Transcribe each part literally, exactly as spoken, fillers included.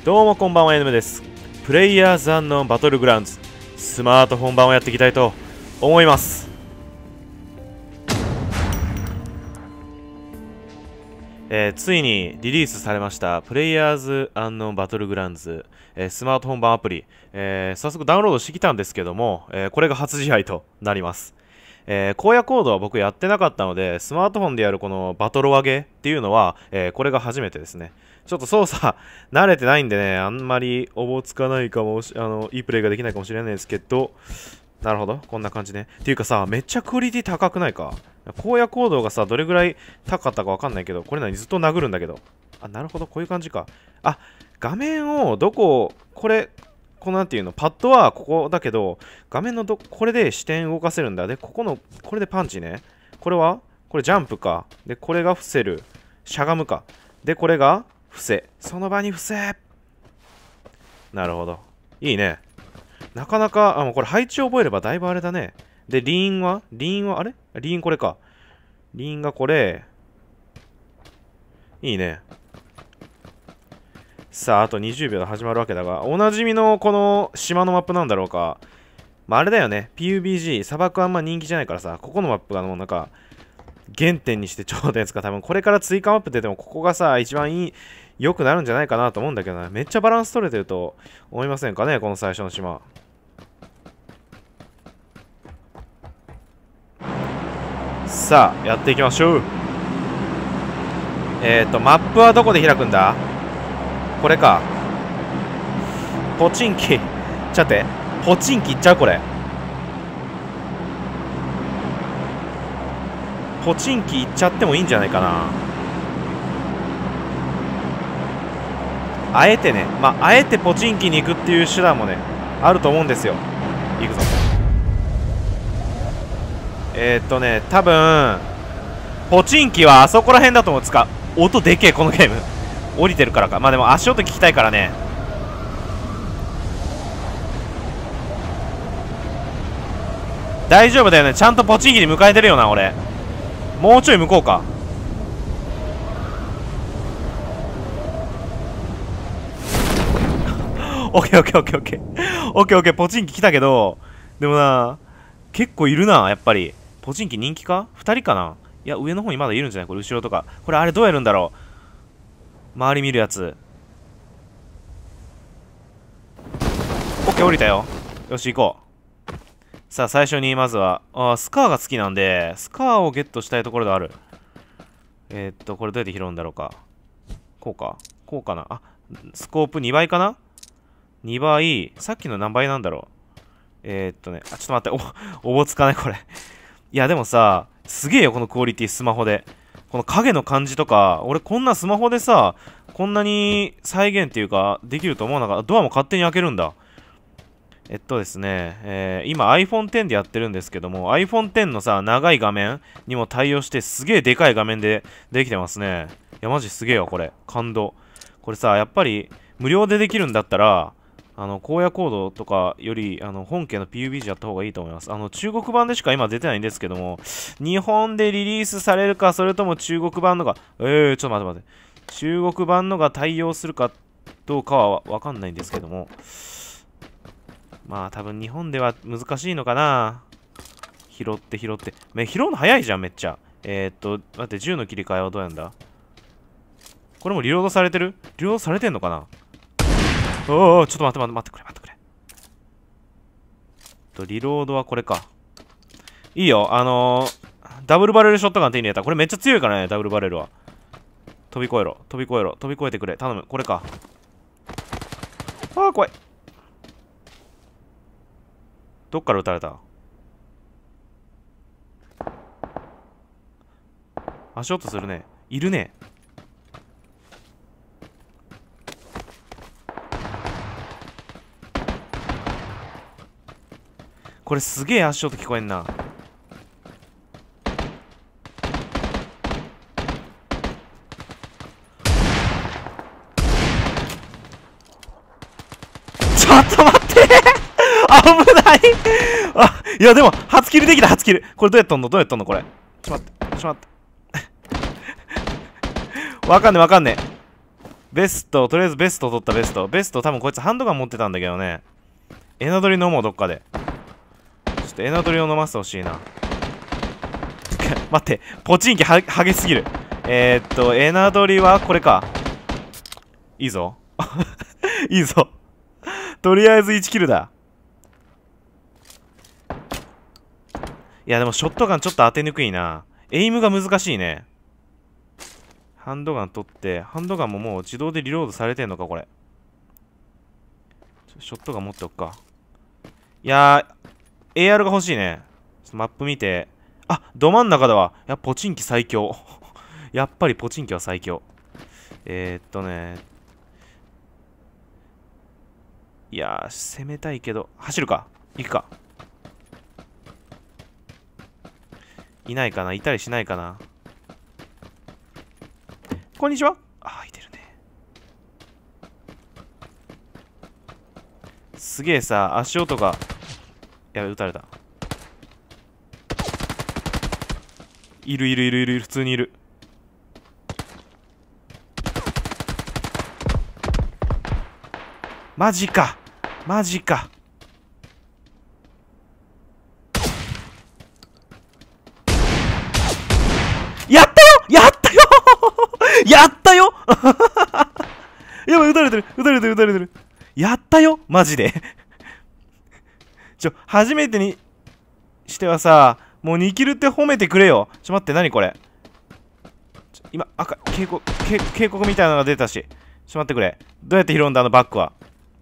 どうもこんばんは、エヌエム です。プレイヤーズアンノーンバトルグラウンズスマートフォン版をやっていきたいと思います。えー、ついにリリースされましたプレイヤーズアンノーンバトルグラウンズ、えー、スマートフォン版アプリ、えー、早速ダウンロードしてきたんですけども、えー、これが初試合となります。えー、荒野コードは僕やってなかったので、スマートフォンでやるこのバトル上げっていうのは、えー、これが初めてですね。ちょっと操作慣れてないんでね、あんまりおぼつかないかもし、あの、いいプレイができないかもしれないですけど、なるほど、こんな感じね。っていうかさ、めっちゃクオリティ高くないか？荒野行動がさ、どれぐらい高かったかわかんないけど、これ何ずっと殴るんだけど。あ、なるほど、こういう感じか。あ、画面をどこ、これ、このなんていうの、パッドはここだけど、画面のど、これで視点動かせるんだ。で、ここの、これでパンチね。これはこれジャンプか。で、これが伏せる。しゃがむか。で、これが伏せ。その場に伏せ。なるほど。いいね。なかなか、あ、もうこれ配置を覚えればだいぶあれだね。で、リーンはリーンはあれリーンこれか。リーンがこれ。いいね。さあ、あとにじゅうびょうで始まるわけだが、おなじみのこの島のマップなんだろうか。まあ、あれだよね。ピーユービージー、砂漠あんま人気じゃないからさ、ここのマップがもうなんか、原点にして頂点つか、多分これから追加マップ出ても、ここがさ、一番いい、良くなるんじゃないかなと思うんだけどな。めっちゃバランス取れてると思いませんかね、この最初の島。さあ、やっていきましょう。えっと、マップはどこで開くんだ？これか。ポチンキ。ちょっと待って。ポチンキいっちゃうこれ。ポチンキいっちゃってもいいんじゃないかな。あえてね。まあ、あえてポチンキに行くっていう手段もね、あると思うんですよ。行くぞ。えー、っとね、多分、ポチンキはあそこら辺だと思う。つか、音でけえ、このゲーム。降りてるからか。まあでも足音聞きたいからね。大丈夫だよね。ちゃんとポチンキに迎えてるよな、俺。もうちょい向こうか。オッケーオッケーオッケーオッケー。オッケーオッケー、ポチンキ来たけど、でもな、結構いるな、やっぱり。ポチンキ人気か？ ふた 人かな？いや、上の方にまだいるんじゃない？これ、後ろとか。これ、あれどうやるんだろう？周り見るやつ。オッケー、降りたよ。よし、行こう。さあ、最初にまずは、あー、スカーが好きなんで、スカーをゲットしたいところである。えー、っと、これどうやって拾うんだろうか。こうか。こうかな。あ、スコープにばいかな？ に 倍。さっきの何倍なんだろう。えー、っとね、あ、ちょっと待って、お、おぼつかないこれ。いや、でもさ、すげえよ、このクオリティ、スマホで。この影の感じとか、俺こんなスマホでさ、こんなに再現っていうか、できると思わなかった。ドアも勝手に開けるんだ。えっとですね、えー、今 アイフォンテン でやってるんですけども、アイフォンテン のさ、長い画面にも対応して、すげえでかい画面でできてますね。いや、マジすげえよ、これ。感動。これさ、やっぱり、無料でできるんだったら、あの、荒野コードとかより、あの、本家の ピーユービージー やった方がいいと思います。あの、中国版でしか今出てないんですけども、日本でリリースされるか、それとも中国版のが、えー、ちょっと待って待って。中国版のが対応するかどうかはわかんないんですけども、まあ、多分日本では難しいのかな。拾って拾って。め、拾うの早いじゃん、めっちゃ。えー、っと、待って、銃の切り替えはどうやんだ？これもリロードされてる？リロードされてんのかな？おお、ちょっと待って待って待ってくれ待ってくれ。と、リロードはこれか。いいよ、あのー、ダブルバレルショットガン手に入れた。これめっちゃ強いからね、ダブルバレルは。飛び越えろ、飛び越えろ、飛び越えてくれ。頼む、これか。ああ、怖い。どっから撃たれた？足音するね。いるね。これすげえ足音聞こえんな。ちょっと待って危ないあ、いやでも初キルできた、初キル。これどうやっとんのどうやっとんのこれ。ちょっと待って、ちょっと待って。わかんねえわかんねえ。 ベスト、とりあえずベスト取ったベスト。ベスト多分こいつハンドガン持ってたんだけどね。エナドリ飲もう、どっかで。ちょっとエナドリを飲ませてほしいな。待って、ポチンキは激しすぎる。えー、っと、エナドリはこれか。いいぞ。いいぞ。とりあえずいちキルだ。いや、でもショットガンちょっと当てにくいな。エイムが難しいね。ハンドガン取って、ハンドガンももう自動でリロードされてんのか、これ。ショットガン持っておくか。いやー、エーアール が欲しいね。ちょっとマップ見て。あ、ど真ん中だわ。やっぱポチンキ最強。やっぱりポチンキは最強。えー、っとね。いやー、攻めたいけど。走るか。行くか。いないかな、いたりしないかな。こんにちは。ああ、いてるね。すげえさ、足音が。やべ、撃たれた。いるいるいるいる、普通にいる。マジか。マジか。やったよやったよやったよやばい、撃たれてる撃たれてる撃たれてる。やったよマジでちょ、初めてにしてはさ、もうにキルって褒めてくれよ。ちょ、待って、何これ。ちょ今、赤、警告、警、警告みたいなのが出たし。ちょ、待ってくれ。どうやって拾うんだ、あのバッグは。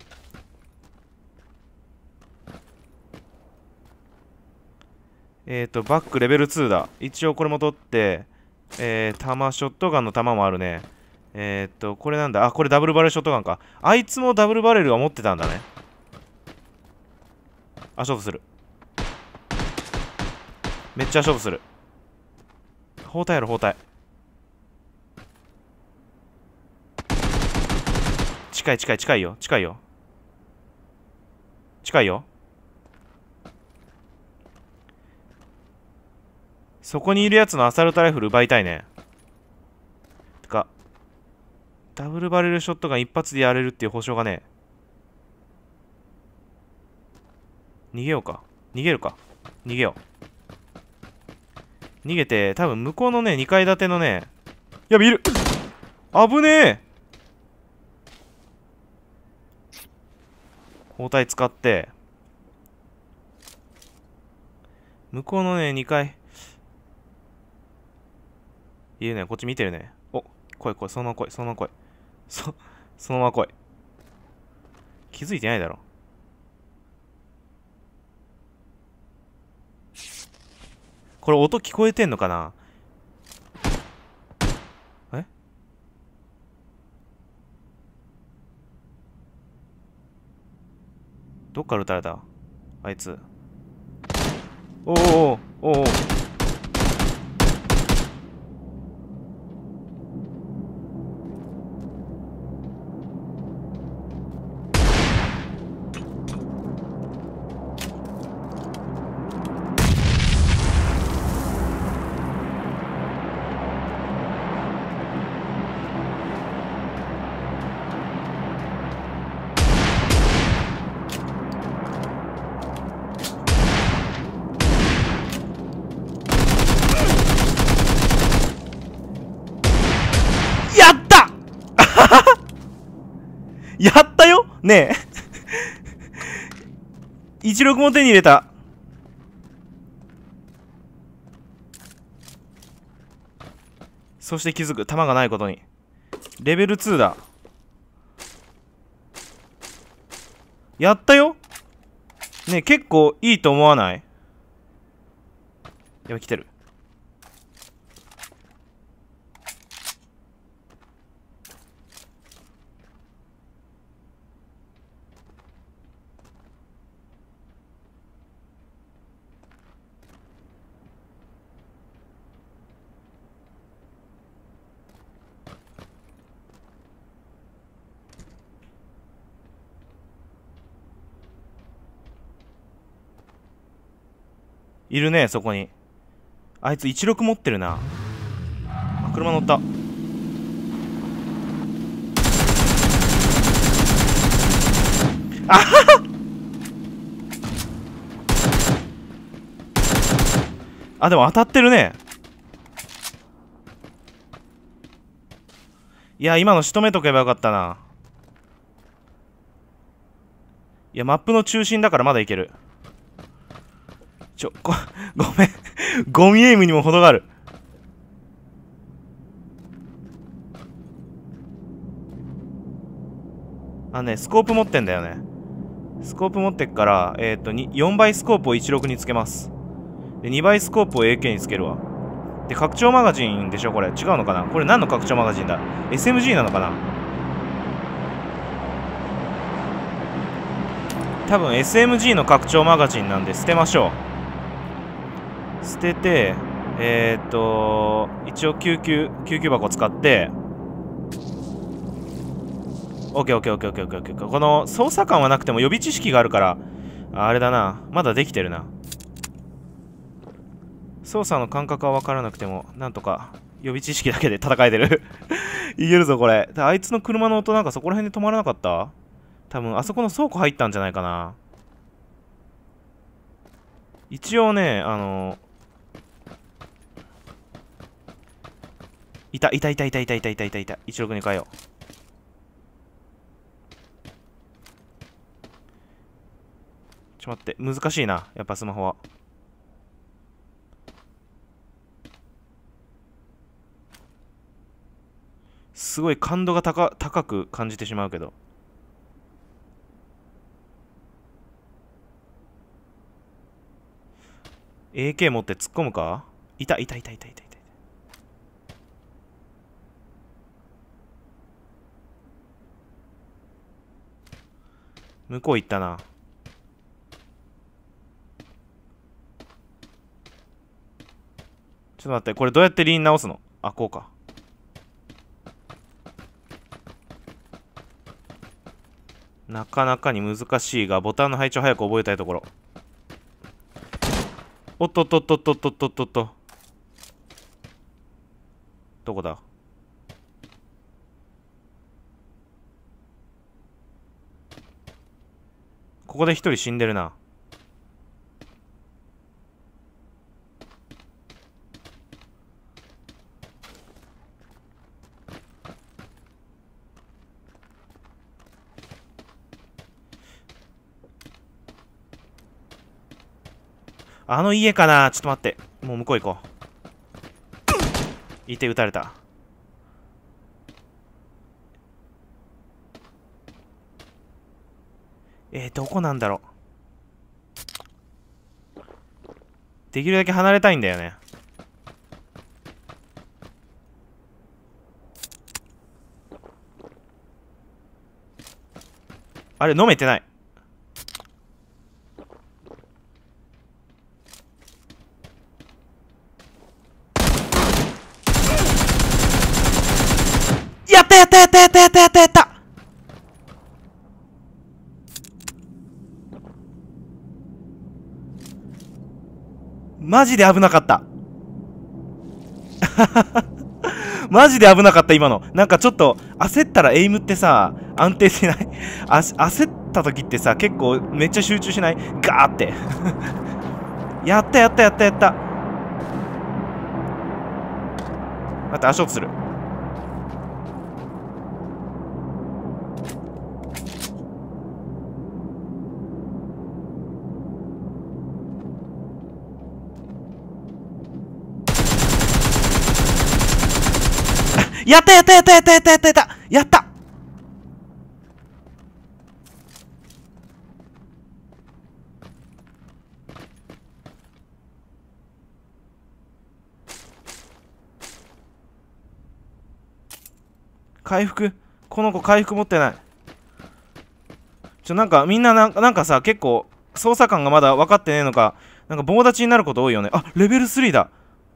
えっと、バッグレベルツーだ。一応これも取って、えー、弾、ショットガンの弾もあるね。えっと、これなんだ。あ、これダブルバレルショットガンか。あいつもダブルバレルは持ってたんだね。あ、勝負する。めっちゃ勝負する。包帯やろ、包帯。近い近い近いよ。近いよ。近いよ。そこにいるやつのアサルトライフル奪いたいね。てか、ダブルバレルショットガン一発でやれるっていう保証がね。逃げようか。逃げるか。逃げよう。逃げて、多分向こうのね、にかい建てのね、やべ、いる危ねえ包帯使って、向こうのね、にかい。いるね、こっち見てるね。お、来い来い、そのまま来い、そのまま来い。そ、そのまま来い。気づいてないだろ。これ音聞こえてんのかな。えどっから撃たれたあいつ。おおおおおお。やったやったよねえいちろくも手に入れた。そして気づく。弾がないことに。レベルツーだ。やったよねえ、結構いいと思わない？やばい、来てる。いるね、そこに。あいついちろく持ってるな。あ、車乗った。 あははあ、でも当たってるね。いや、今の仕留めとけばよかったな。いや、マップの中心だからまだいける。ちょ、ご、ごめん。ゴミエイムにも程がある。あ、ね、スコープ持ってんだよね。スコープ持ってっから、えっと、よんばいスコープをじゅうろくにつけます。で、にばいスコープを エーケー につけるわ。で、拡張マガジンでしょこれ。違うのかなこれ何の拡張マガジンだ？ エスエムジー なのかな？多分 エスエムジー の拡張マガジンなんで捨てましょう。捨てて、えー、っと、一応救急、救急箱使って、オッケーオッケーオッケーオッケーオッケー。この操作感はなくても予備知識があるから、あれだな。まだできてるな。操作の感覚は分からなくても、なんとか予備知識だけで戦えてる。いけるぞ、これ。あいつの車の音なんかそこら辺で止まらなかった？多分、あそこの倉庫入ったんじゃないかな。一応ね、あのいた、いたいたいたいたいたいたいたいた。いちろくに変えよう。ちょっと待って、難しいな。やっぱスマホは。すごい感度が高、高く感じてしまうけど。エーケー 持って突っ込むか？いたいたいたいたいたいた。向こう行ったな。ちょっと待って、これどうやってリーン直すの？あ、こうか。なかなかに難しいが、ボタンの配置を早く覚えたいところ。おっとっとっとっとっとっとっとっと。どこだ？ここで一人死んでるな。あの家かな？ちょっと待って。もう向こう行こう。いて撃たれた。えー、どこなんだろう。できるだけ離れたいんだよね。あれ、飲めてない。やったやったやったやったやったやったやった。マジで危なかった。マジで危なかった、今の。なんかちょっと、焦ったらエイムってさ、安定しないあ。焦った時ってさ、結構めっちゃ集中しない？ガーって。やったやったやったやった。待って、足音する。やったやったやったやったやったやったやったやった。回復。この子回復持ってない。ちょ、なんかみんななんか、なんかさ、結構操作感がまだ分かってねえのか、なんか棒立ちになること多いよね。あ、レベルスリーだ。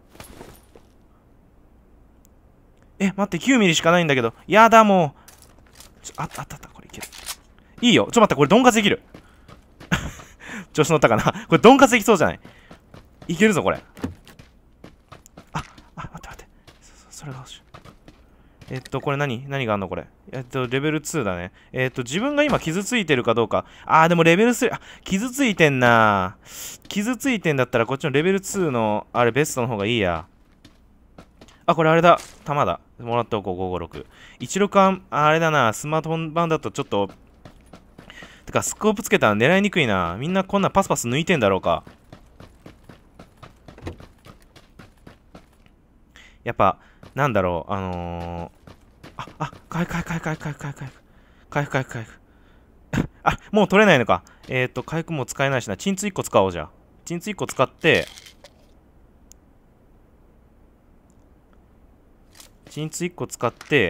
え、待って、きゅうミリしかないんだけど。やだ、もう。ちょ、あったあったあった、これいける。いいよ。ちょっと待って、これドンカツできる。調子乗ったかな。これドンカツできそうじゃない？いけるぞ、これ。あ、あ、待って待って。そ、そ、それが欲しい。 えっと、これ何何があんのこれ。えっと、レベルツーだね。えっと、自分が今傷ついてるかどうか。あー、でもレベルスリー、あ、傷ついてんな。傷ついてんだったらこっちのレベルツーの、あれ、ベストの方がいいや。あ、これあれだ。弾だ。もらっておこう、ごーごーろく。いちろくは、あれだな。スマートフォン版だとちょっと、てか、スコープつけたら狙いにくいな。みんなこんなパスパス抜いてんだろうか。やっぱ、なんだろう、あのー、あ、あ、回復回復回復回復回復回復回復回復あ、もう取れないのか。えっと、回復も使えないしな。鎮痛いっこ使おうじゃ。鎮痛いっこ使って、鎮痛いっこ使って、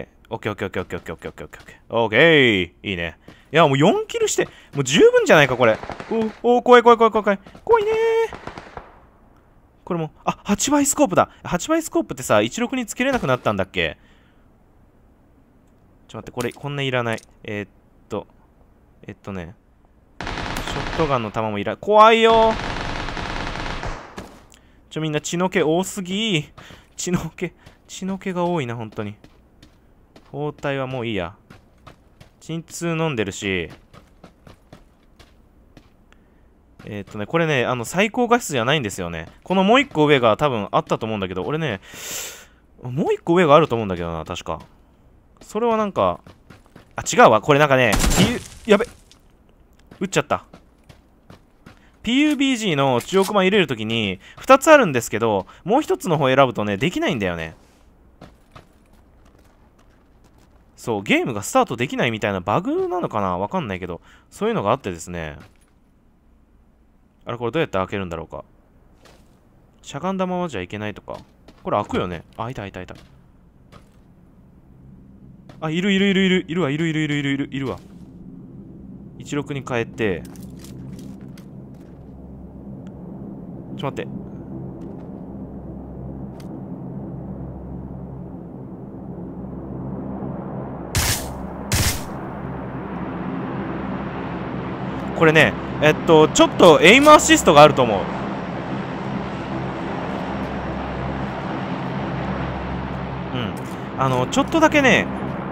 オッケーオッケーオッケーオッケーオッケーオッケーオッケーオッケーオッケーいいね。いや、もうよんキルして、もう十分じゃないか、これ。おお、怖い怖い怖い怖い怖い。怖いねー。これも、あ、はちばいスコープだ。はちばいスコープってさ、いちろくにつけれなくなったんだっけ？ちょっと待って、これ、こんないらない。えー、っと、えっとね、ショットガンの弾もいらない。怖いよ。ちょ、みんな血の気多すぎ。血の気、血の気が多いな、本当に。包帯はもういいや。鎮痛飲んでるし、えー、っとね、これね、あの、最高画質じゃないんですよね。このもう一個上が多分あったと思うんだけど、俺ね、もう一個上があると思うんだけどな、確か。それはなんか、あ、違うわ。これなんかね、やべ。撃っちゃった。ピーユービージー の中億万入れるときに、ふたつあるんですけど、もうひとつの方選ぶとね、できないんだよね。そう、ゲームがスタートできないみたいなバグなのかなわかんないけど、そういうのがあってですね。あれ、これどうやって開けるんだろうか。しゃがんだままじゃいけないとか。これ開くよね。あ、いたいたいた。あ、いるいるいるいるいるわ、いるいるいるいるいるいるわ。いちろくに変えて。ちょっと待って。これね、えっと、ちょっとエイムアシストがあると思う。うん。あの、ちょっとだけね、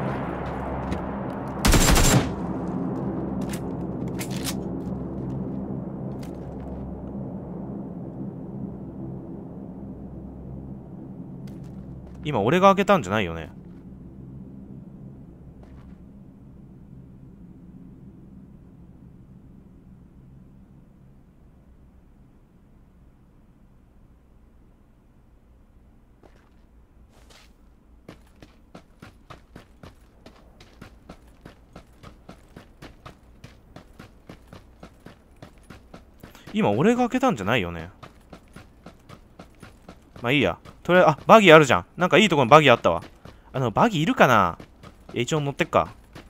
今俺が開けたんじゃないよね。今俺が開けたんじゃないよね。まあいいや。とりあえず、あ、バギーあるじゃん。なんかいいところにバギーあったわ。あの、バギーいるかな？一応乗ってっか。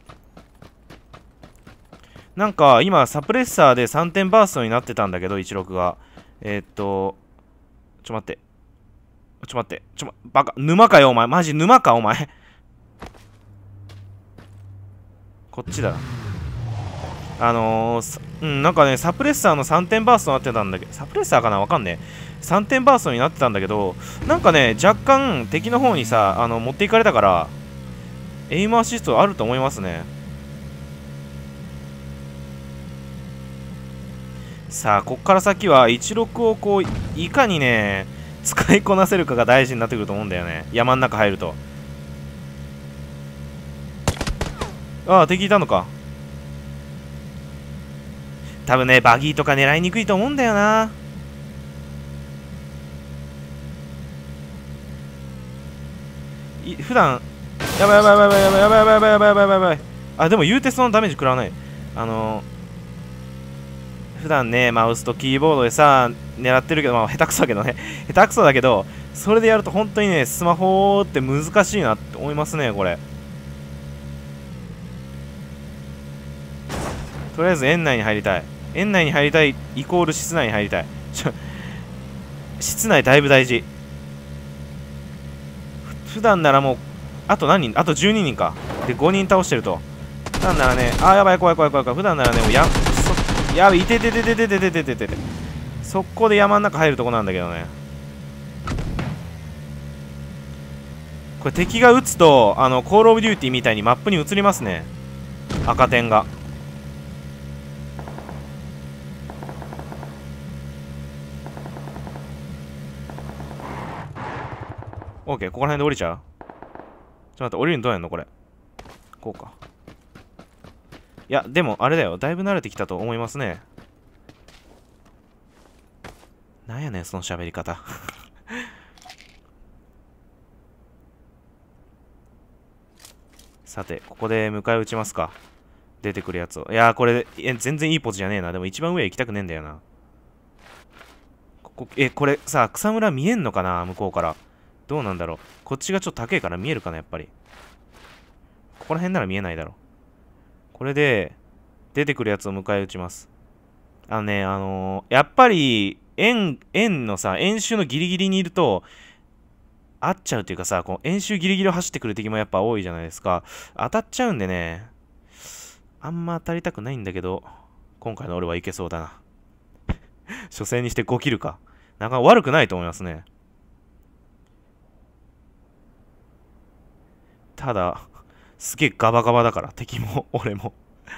なんか今サプレッサーでさんてんバーストになってたんだけど、じゅうろくが。えー、っと、ちょ待って。ちょ待って。ちょ、ま、バカ、沼かよ、お前。マジ沼か、お前。こっちだ。あのー、うん、なんかね、サプレッサーのさんてんバーストになってたんだけど、サプレッサーかなわかんねえ。さんてんバーストになってたんだけど、なんかね、若干敵の方にさ、あの、持っていかれたから、エイムアシストあると思いますね。さあ、こっから先はいちろくをこう、いかにね、使いこなせるかが大事になってくると思うんだよね。山ん中入ると。ああ、敵いたのか。多分ね、バギーとか狙いにくいと思うんだよな。い普段やばいやばいやばいやばいやばいやばいやばいやばいやばいやばい。あ、でも言うてそのダメージ食らわない。あのー、普段ね、マウスとキーボードでさ、狙ってるけど、まあ、下手くそだけどね。下手くそだけど、それでやると本当にね、スマホって難しいなって思いますね、これ。とりあえず園内に入りたい。園内に入りたいイコール室内に入りたい。ちょ室内だいぶ大事。普段ならもう、あと何人あとじゅうににんか。で、ごにん倒してると。普段ならね、あーやばい、怖い怖い怖い怖い。普段ならね、もうや、そ、やべ、いててててててててててて。速攻で山の中入るとこなんだけどね。 これ敵が撃つと、あの、コールオブデューティーみたいにマップに映りますね。赤点が。オーケー、ここら辺で降りちゃう？ちょっと待って、降りるのどうやんのこれ。こうか。いや、でも、あれだよ。だいぶ慣れてきたと思いますね。なんやねん、その喋り方。さて、ここで迎え撃ちますか。出てくるやつを。いやー、これ、え全然いいポジじゃねえな。でも一番上行きたくねえんだよな。ここ、え、これさ、草むら見えんのかな向こうから。どうなんだろう。こっちがちょっと高いから見えるかなやっぱり。ここら辺なら見えないだろう。これで、出てくるやつを迎え撃ちます。あのね、あのー、やっぱり、円、円のさ、円周のギリギリにいると、合っちゃうっていうかさ、こう円周ギリギリを走ってくる敵もやっぱ多いじゃないですか。当たっちゃうんでね、あんま当たりたくないんだけど、今回の俺はいけそうだな。初戦にしてごキルか。なかなか悪くないと思いますね。ただ、すげえガバガバだから、敵も俺も。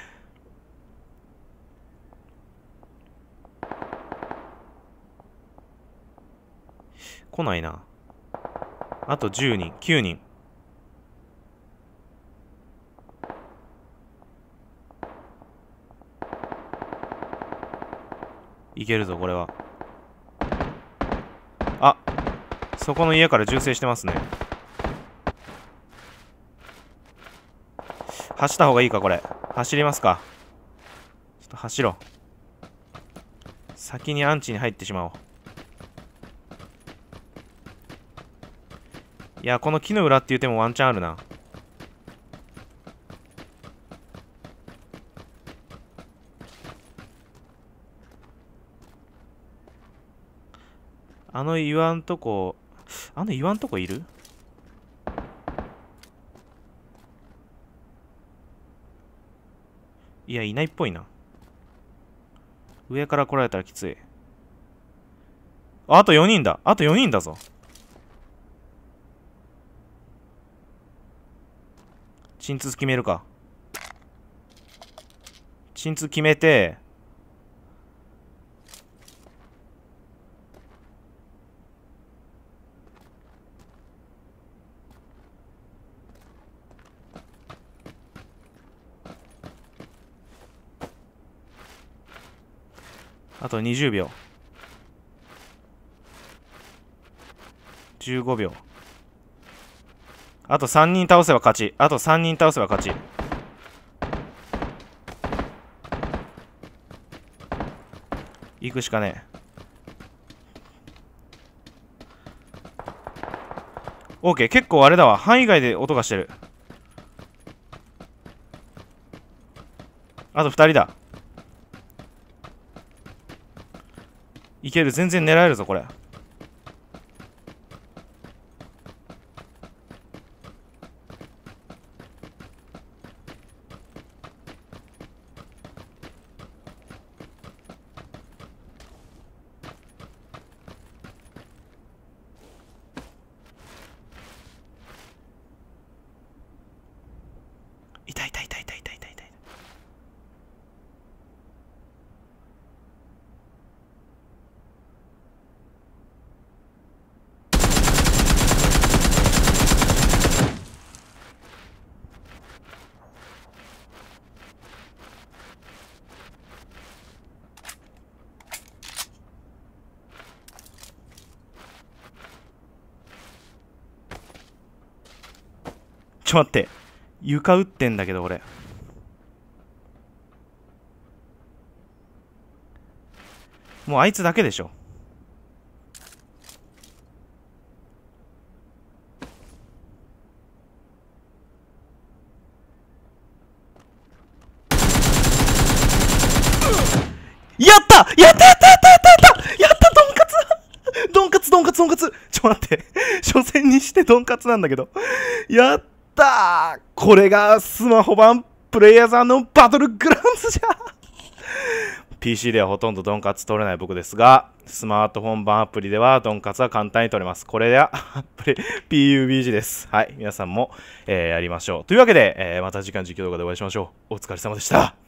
来ないな。あとじゅうにん、きゅうにん。いけるぞ、これは。あ、そこの家から銃声してますね。走った方がいいか、これ。走りますか。ちょっと走ろう。先にアンチに入ってしまおう。いや、この木の裏って言ってもワンチャンあるな。あの岩んとこ、あの岩んとこいる？いや、いないっぽいな。上から来られたらきつい。あ、あとよにんだ。あとよにんだぞ。鎮痛決めるか。鎮痛決めて、あとにじゅうびょう。じゅうごびょう。あとさんにん倒せば勝ち。あとさんにん倒せば勝ち。行くしかねえ。オーケー、結構あれだわ。範囲外で音がしてる。あとふたりだ。いける。全然狙えるぞ、これ。痛い痛い痛い痛い痛い痛い痛い。ちょっと待って。床打ってんだけど、俺。もうあいつだけでしょ。やったやったやったやったやったやったやったドンカツドンカツドンカツドンカツちょ待って。初戦にしてドンカツなんだけど。やったーこれがスマホ版プレイヤーズのバトルグラウンズじゃピーシー ではほとんどドンカツ取れない僕ですが、スマートフォン版アプリではドンカツは簡単に取れます。これでは、ピーユービージー です。はい。皆さんも、えー、やりましょう。というわけで、えー、また次回の実況動画でお会いしましょう。お疲れ様でした。